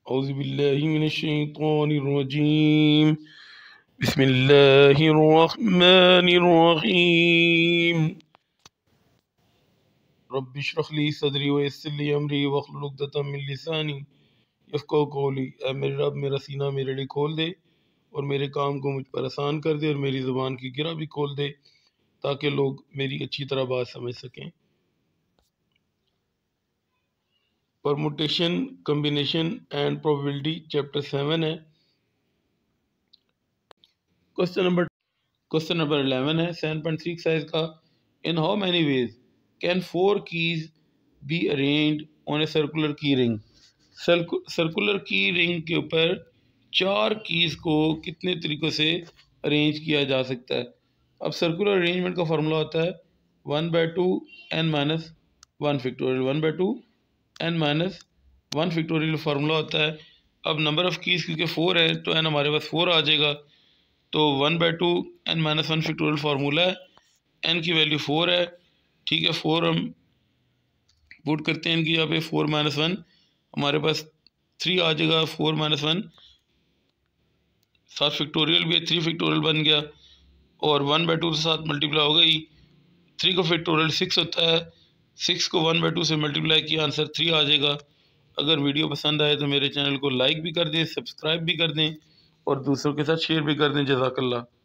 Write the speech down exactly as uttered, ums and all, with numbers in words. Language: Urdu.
اعوذ باللہ من الشیطان الرجیم بسم اللہ الرحمن الرحیم رب اشرح لی صدری ویسر لی امری واحلل عقدۃ من لسانی یفقہوا قولی۔ اے میرے رب میرا سینہ میرے لیے کھول دے اور میرے کام کو مجھ پر آسان کر دے اور میری زبان کی گرہ بھی کھول دے تاکہ لوگ میری اچھی طرح بات سمجھ سکیں۔ Permutation, combination and probability chapter seven ہے۔ Question number question number eleven ہے سیون پوائنٹ سکس سائز کا۔ In how many ways can four keys be arranged on a circular key ring? Circular key رنگ کے اوپر چار کیز کو کتنے طریقوں سے ارینج کیا جا سکتا ہے؟ اب سرکولر ارینجمنٹ کا فارمولا ہوتا ہے one by two n minus one factorial, one by two n minus one factorial formula ہوتا ہے۔ اب نمبر آف کیز کیونکہ فور ہے تو این ہمارے پاس فور آ جائے گا، تو one by two n minus one factorial formula ہے، این کی ویلیو فور ہے، ٹھیک ہے۔ فور ہم پوٹ کرتے ہیں ان کی یہاں پہ، فور مائنس ون ہمارے پاس تھری آ جائے گا، فور مائنس ون ساتھ فیکٹوریل بھی ہے، تھری فیکٹوریل بن گیا، اور ون بائی ٹو سے ساتھ ملٹیپلائی ہو گئی، تھری کو فیکٹوریل سکس ہوتا ہے، سکس کو ون بائی ٹو سے ملٹیپلائی کیا آنسر تھری آ جائے گا۔ اگر ویڈیو پسند آئے تو میرے چینل کو لائک بھی کر دیں، سبسکرائب بھی کر دیں اور دوسروں کے ساتھ شیئر بھی کر دیں۔ جزاک اللہ۔